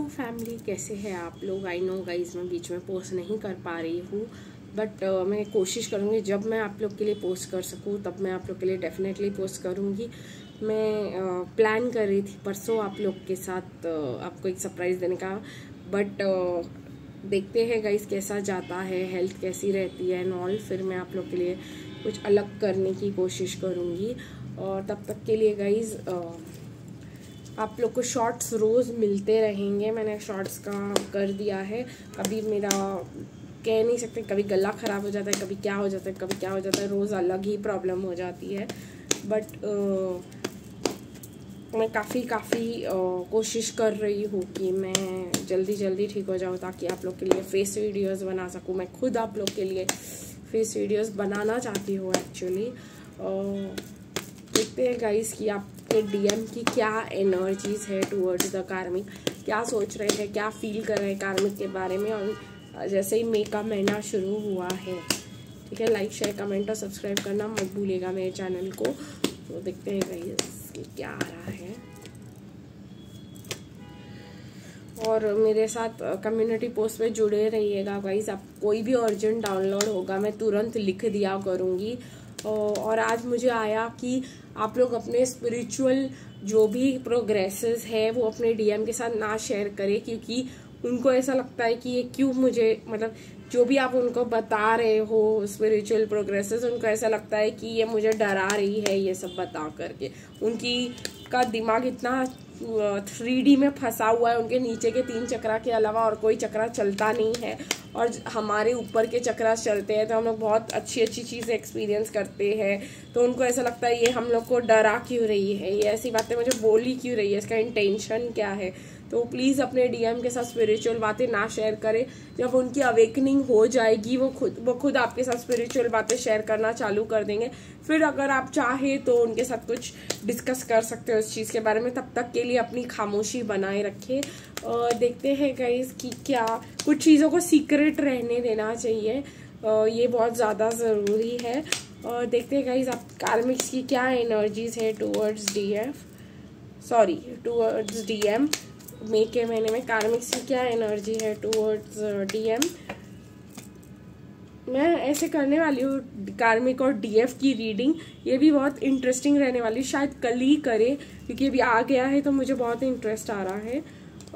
Family, कैसे हैं आप लोग। आई नो गाइज मैं बीच में पोस्ट नहीं कर पा रही हूँ, बट मैं कोशिश करूँगी जब मैं आप लोग के लिए पोस्ट कर सकूँ तब मैं आप लोग के लिए डेफिनेटली पोस्ट करूँगी। मैं प्लान कर रही थी परसों आप लोग के साथ आपको एक सरप्राइज़ देने का, बट देखते हैं गाइज कैसा जाता है, हेल्थ कैसी रहती है एंड ऑल। फिर मैं आप लोग के लिए कुछ अलग करने की कोशिश करूँगी और तब तक के लिए गाइज आप लोग को शॉर्ट्स रोज़ मिलते रहेंगे। मैंने शॉर्ट्स का कर दिया है, कभी मेरा कह नहीं सकते, कभी गला ख़राब हो जाता है, कभी क्या हो जाता है, कभी क्या हो जाता है, रोज़ अलग ही प्रॉब्लम हो जाती है। बट मैं काफ़ी कोशिश कर रही हूँ कि मैं जल्दी ठीक हो जाऊँ ताकि आप लोग के लिए फेस वीडियोस बना सकूँ। मैं खुद आप लोग के लिए फेस वीडियोस बनाना चाहती हूँ एक्चुअली। देखते हैं गाइस कि आपके डीएम की क्या एनर्जीज है टुवर्ड्स द कार्मिक, क्या सोच रहे हैं, क्या फील कर रहे हैं कार्मिक के बारे में। और जैसे ही मई का महीना शुरू हुआ है, ठीक है, लाइक शेयर कमेंट और सब्सक्राइब करना मत भूलिएगा मेरे चैनल को। तो देखते हैं गाइस कि क्या आ रहा है। और मेरे साथ कम्युनिटी पोस्ट पे जुड़े रहिएगा गाइस। आप कोई भी अर्जेंट डाउनलोड होगा मैं तुरंत लिख दिया करूँगी। और आज मुझे आया कि आप लोग अपने स्पिरिचुअल जो भी प्रोग्रेसेस है वो अपने डीएम के साथ ना शेयर करें, क्योंकि उनको ऐसा लगता है कि ये क्यों मुझे, मतलब जो भी आप उनको बता रहे हो स्पिरिचुअल प्रोग्रेसेस, उनको ऐसा लगता है कि ये मुझे डरा रही है ये सब बता करके। उनकी का दिमाग इतना 3D में फंसा हुआ है, उनके नीचे के 3 चक्रा के अलावा और कोई चक्रा चलता नहीं है। और हमारे ऊपर के चक्रा चलते हैं तो हम लोग बहुत अच्छी चीज़ें एक्सपीरियंस करते हैं। तो उनको ऐसा लगता है ये हम लोग को डरा क्यों रही है, ये ऐसी बातें मुझे बोली क्यों रही है, इसका इंटेंशन क्या है। तो प्लीज़ अपने डीएम के साथ स्पिरिचुअल बातें ना शेयर करें। जब उनकी अवेकनिंग हो जाएगी वो खुद आपके साथ स्पिरिचुअल बातें शेयर करना चालू कर देंगे। फिर अगर आप चाहे तो उनके साथ कुछ डिस्कस कर सकते हो इस चीज़ के बारे में। तब तक के लिए अपनी खामोशी बनाए रखें। और देखते हैं गाइस कि क्या कुछ चीज़ों को सीक्रेट रहने देना चाहिए, ये बहुत ज़्यादा ज़रूरी है। और देखते हैं गाइस आप कार्मिक्स की क्या एनर्जीज है टूवर्ड्स डीएम। मई के महीने में कार्मिक्स की क्या एनर्जी है टूवर्ड्स डीएम। मैं ऐसे करने वाली हूँ कार्मिक और डीएफ की रीडिंग, ये भी बहुत इंटरेस्टिंग रहने वाली, शायद कल ही करे क्योंकि अभी आ गया है तो मुझे बहुत इंटरेस्ट आ रहा है।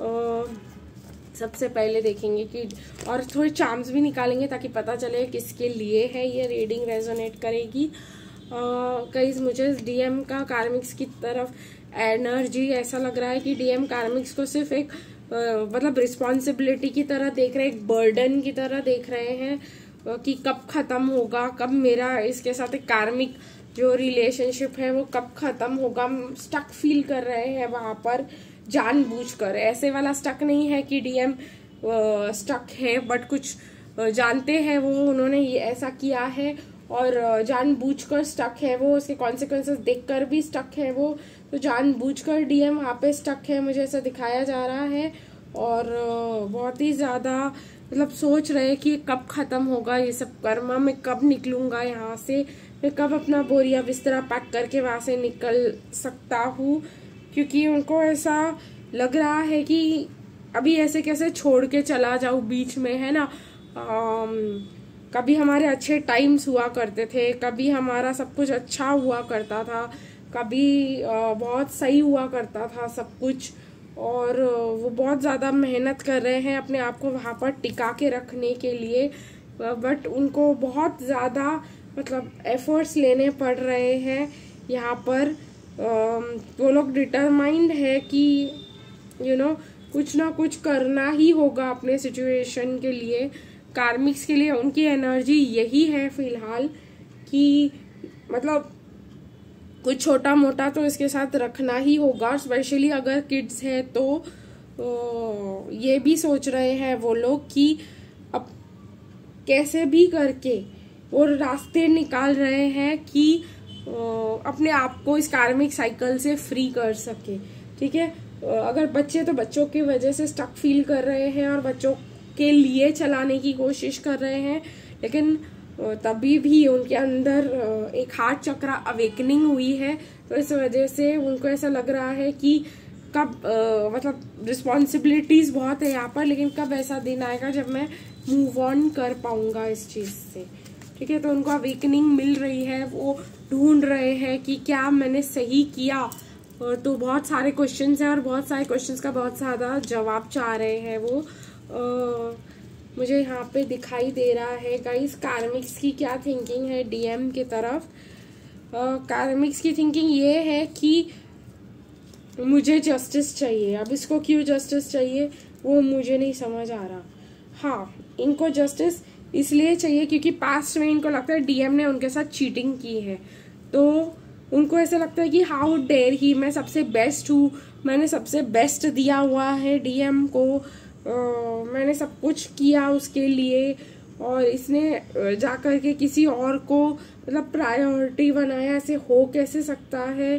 सबसे पहले देखेंगे कि और थोड़े चार्म्स भी निकालेंगे ताकि पता चले किसके लिए है ये रीडिंग रेजोनेट करेगी। गाइस मुझे डीएम का कार्मिक्स की तरफ एनर्जी ऐसा लग रहा है कि डीएम कार्मिक्स को सिर्फ एक मतलब रिस्पॉन्सिबिलिटी की तरह देख रहे हैं, एक बर्डन की तरह देख रहे हैं कि कब खत्म होगा, कब मेरा इसके साथ एक कार्मिक जो रिलेशनशिप है वो कब खत्म होगा। स्टक फील कर रहे हैं वहां पर जानबूझकर। ऐसे वाला स्टक नहीं है कि डीएम स्टक है, बट कुछ जानते हैं वो उन्होंने ये ऐसा किया है और जानबूझकर स्टक है वो, उसके कॉन्सिक्वेंसेस देखकर भी स्टक है वो। तो जानबूझकर डीएम वहाँ पे स्टक है, मुझे ऐसा दिखाया जा रहा है। और बहुत ही ज़्यादा मतलब सोच रहे हैं कि कब खत्म होगा ये सब कर्म, मैं कब निकलूंगा यहाँ से, मैं कब अपना बोरिया बिस्तरा पैक करके वहाँ से निकल सकता हूँ। क्योंकि उनको ऐसा लग रहा है कि अभी ऐसे कैसे छोड़ के चला जाऊँ बीच में, है ना। कभी हमारे अच्छे टाइम्स हुआ करते थे, कभी हमारा सब कुछ अच्छा हुआ करता था, कभी बहुत सही हुआ करता था सब कुछ। और वो बहुत ज़्यादा मेहनत कर रहे हैं अपने आप को वहाँ पर टिका के रखने के लिए, बट उनको बहुत ज़्यादा मतलब एफर्ट्स लेने पड़ रहे हैं यहाँ पर। वो लोग डिटरमाइंड है कि कुछ ना कुछ करना ही होगा अपने सिचुएशन के लिए। कार्मिक्स के लिए उनकी एनर्जी यही है फिलहाल कि मतलब कुछ छोटा मोटा तो इसके साथ रखना ही होगा, स्पेशली अगर किड्स है तो ये भी सोच रहे हैं वो लोग कि अब कैसे भी करके वो रास्ते निकाल रहे हैं कि अपने आप को इस कार्मिक साइकिल से फ्री कर सके। ठीक है, अगर बच्चे तो बच्चों की वजह से स्टक फील कर रहे हैं और बच्चों के लिए चलाने की कोशिश कर रहे हैं, लेकिन तभी भी उनके अंदर एक हार्ट चक्रा अवेकनिंग हुई है। तो इस वजह से उनको ऐसा लग रहा है कि कब मतलब रिस्पॉन्सिबिलिटीज बहुत है यहाँ पर, लेकिन कब ऐसा दिन आएगा जब मैं मूव ऑन कर पाऊंगा इस चीज से। ठीक है, तो उनको अवेकनिंग मिल रही है, वो ढूंढ रहे हैं कि क्या मैंने सही किया। तो बहुत सारे क्वेश्चंस हैं और बहुत सारे क्वेश्चंस का बहुत ज़्यादा जवाब चाह रहे हैं वो। मुझे यहाँ पे दिखाई दे रहा है गाइस कार्मिक्स की क्या थिंकिंग है डीएम की तरफ। कार्मिक्स की थिंकिंग ये है कि मुझे जस्टिस चाहिए। अब इसको क्यों जस्टिस चाहिए वो मुझे नहीं समझ आ रहा। हाँ, इनको जस्टिस इसलिए चाहिए क्योंकि पास्ट में इनको लगता है डीएम ने उनके साथ चीटिंग की है, तो उनको ऐसा लगता है कि हाउ डेयर ही, मैं सबसे बेस्ट हूँ, मैंने सबसे बेस्ट दिया हुआ है डीएम को, मैंने सब कुछ किया उसके लिए, और इसने जा कर के किसी और को मतलब प्रायोरिटी बनाया, ऐसे हो कैसे सकता है।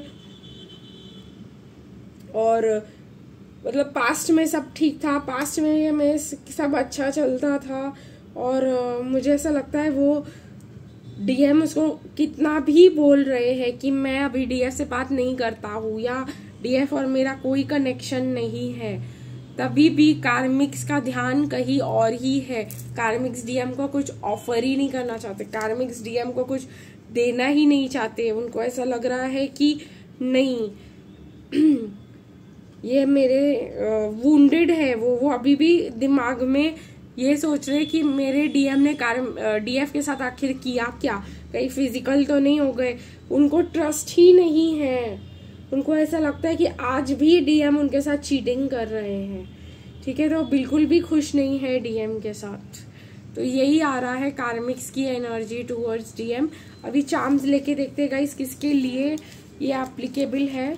और मतलब पास्ट में सब ठीक था, पास्ट में सब अच्छा चलता था, और मुझे ऐसा लगता है वो डीएम उसको कितना भी बोल रहे हैं कि मैं अभी डीएफ से बात नहीं करता हूँ या डीएफ और मेरा कोई कनेक्शन नहीं है, तभी भी कार्मिक्स का ध्यान कहीं और ही है। कार्मिक्स डीएम को कुछ ऑफर ही नहीं करना चाहते, कार्मिक्स डीएम को कुछ देना ही नहीं चाहते। उनको ऐसा लग रहा है कि नहीं ये मेरे वुंडेड है, वो अभी भी दिमाग में ये सोच रहे कि मेरे डीएम ने डीएफ के साथ आखिर किया क्या, कहीं फिजिकल तो नहीं हो गए। उनको ट्रस्ट ही नहीं है, उनको ऐसा लगता है कि आज भी डीएम उनके साथ चीटिंग कर रहे हैं। ठीक है, तो बिल्कुल भी खुश नहीं है डीएम के साथ। तो यही आ रहा है कार्मिक्स की एनर्जी टूवर्ड्स डीएम। अभी चार्म्स लेके देखते हैं गाइस किसके लिए ये एप्लीकेबल है।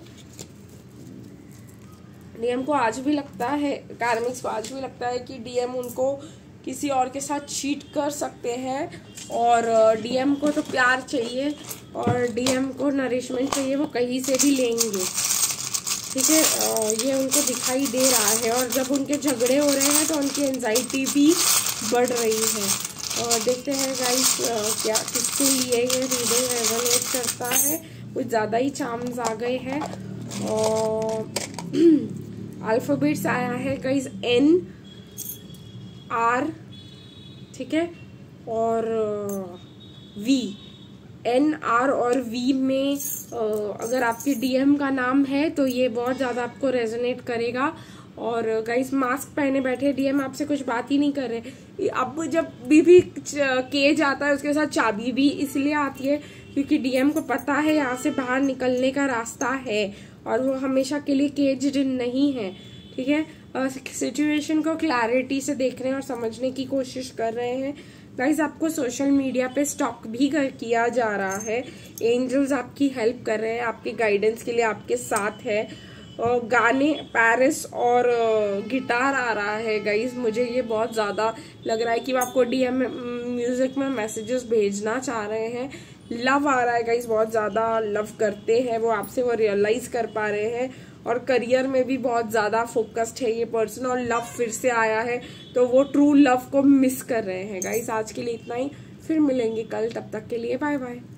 डीएम को आज भी लगता है, कार्मिक्स को आज भी लगता है कि डीएम उनको किसी और के साथ चीट कर सकते हैं, और डीएम को तो प्यार चाहिए और डीएम को नरिशमेंट चाहिए, वो कहीं से भी लेंगे। ठीक है, ये उनको दिखाई दे रहा है, और जब उनके झगड़े हो रहे हैं तो उनकी एंजाइटी भी बढ़ रही है। और देखते हैं गाइस क्या किसके लिए ये रीडिंग रेजोनेट करता है। कुछ ज़्यादा ही चार्म्स आ गए हैं, और अल्फाबेट्स आया है गाइस एन आर, ठीक है, और वी। एन आर और वी में अगर आपके डीएम का नाम है तो ये बहुत ज़्यादा आपको रेजोनेट करेगा। और गाइस मास्क पहने बैठे डीएम, आपसे कुछ बात ही नहीं कर रहे। अब जब भी केज आता है उसके साथ चाबी भी इसलिए आती है क्योंकि डीएम को पता है यहाँ से बाहर निकलने का रास्ता है, और वो हमेशा के लिए केज्ड नहीं है। ठीक है, सिचुएशन को क्लैरिटी से देखने और समझने की कोशिश कर रहे हैं। गाइज आपको सोशल मीडिया पे स्टॉक भी किया जा रहा है, एंजल्स आपकी हेल्प कर रहे हैं, आपकी गाइडेंस के लिए आपके साथ है। गाने पैरिस और गिटार आ रहा है गाइज, मुझे ये बहुत ज़्यादा लग रहा है कि वो आपको डीएम म्यूजिक में मैसेजेस भेजना चाह रहे हैं। लव आ रहा है गाइज, बहुत ज़्यादा लव करते हैं वो आपसे, वो रियलाइज कर पा रहे हैं, और करियर में भी बहुत ज़्यादा फोकस्ड है ये पर्सन, और लव फिर से आया है तो वो ट्रू लव को मिस कर रहे हैं। गाइज आज के लिए इतना ही, फिर मिलेंगे कल, तब तक के लिए बाय बाय।